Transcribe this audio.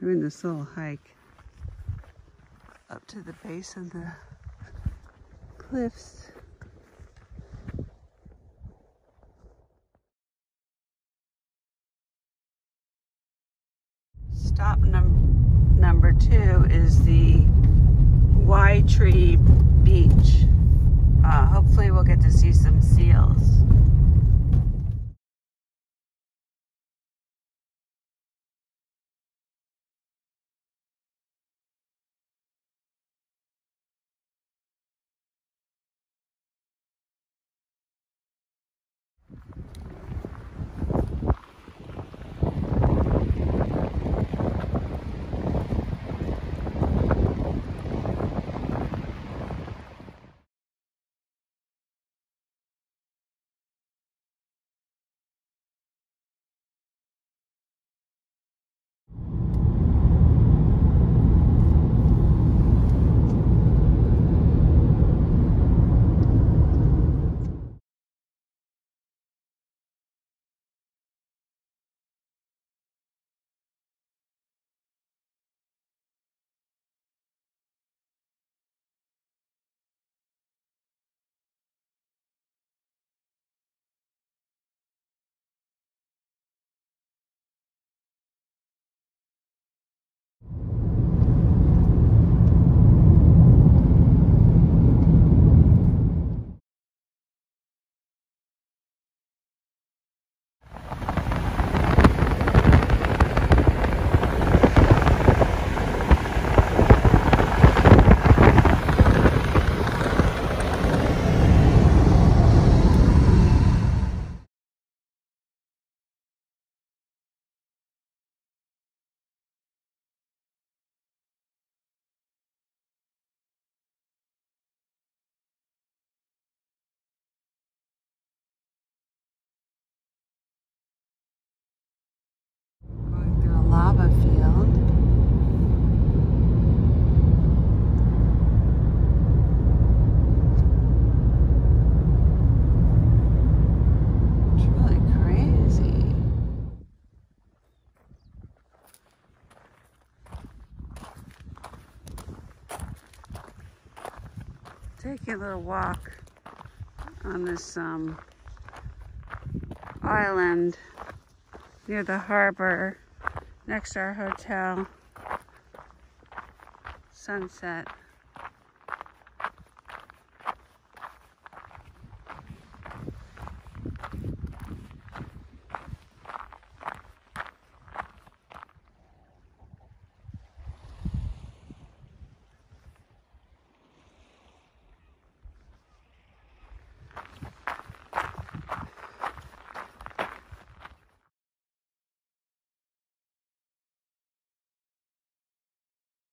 doing this little hike up to the base of the cliffs. Stop number 2 is the Waitree Beach. Hopefully we'll get to see some seals. Going through a lava field. It's really crazy. Taking a little walk on this island near the harbor next to our hotel. Sunset.